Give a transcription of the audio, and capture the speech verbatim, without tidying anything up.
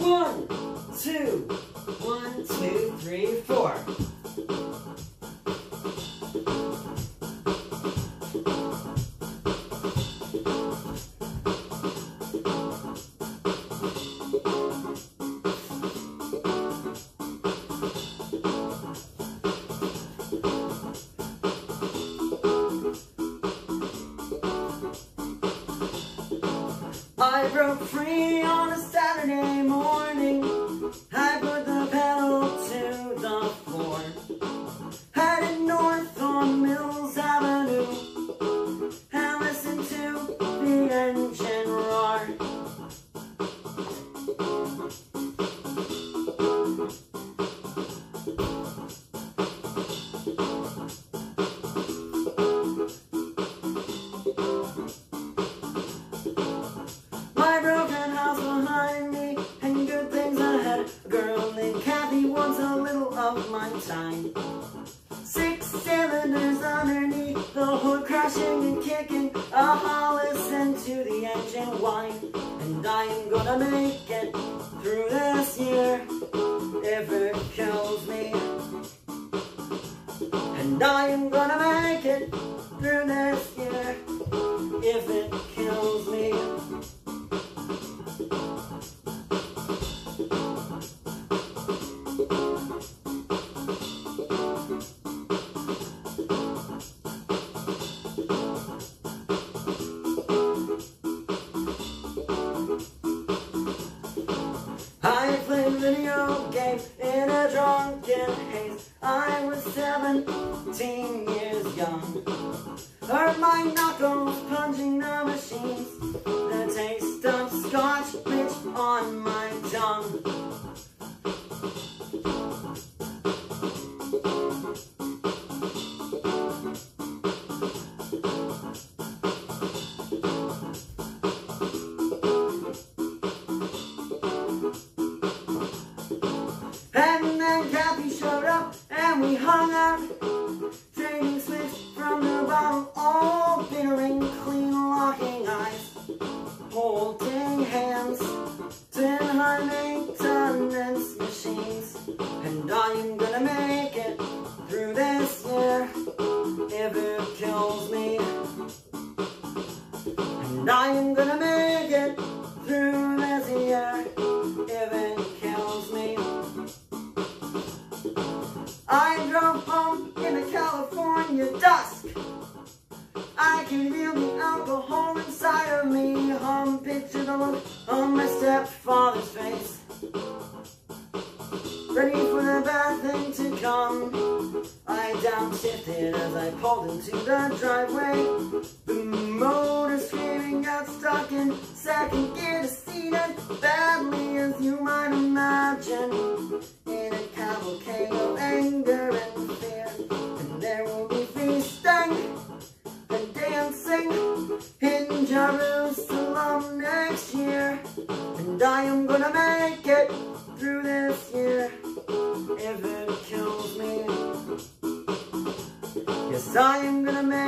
One, two, one, two, three, four. I broke free on a Saturday morning. I put the pedal to the floor, headed north on Mills Avenue, and listened to the engine roar. My broken house behind me, and good things ahead. A girl named Kathy wants a little of my time. Six cylinders underneath the hood, crashing and kicking. I'll listen to the engine whine, and I am gonna make it through this year if it kills me. And I am gonna make it through this year if it kills me. I played video games in a drunken haze. I was seventeen years young. Hurt my knuckles punching the machines. The taste of Scotch rich on my tongue. And then Kathy showed up, and we hung out, trading swigs from the bottle, all bitter and clean, locking eyes, holding hands, twin high maintenance machines. And I am gonna make it through this year if it kills me. And I am gonna make it through this year if it kills me. I drove home in a California dusk. I can feel the alcohol inside of me. Hum, picture the look on my stepfather's face, ready for the bad thing to come. I downshifted as I pulled into the driveway. The motor screaming got stuck in second gear, seated badly as you might imagine, in a cavalcade of anger and fear. And there will be feasting and dancing in Jerusalem next year. And I am gonna make it through this year if it kills me. Yes, I am gonna make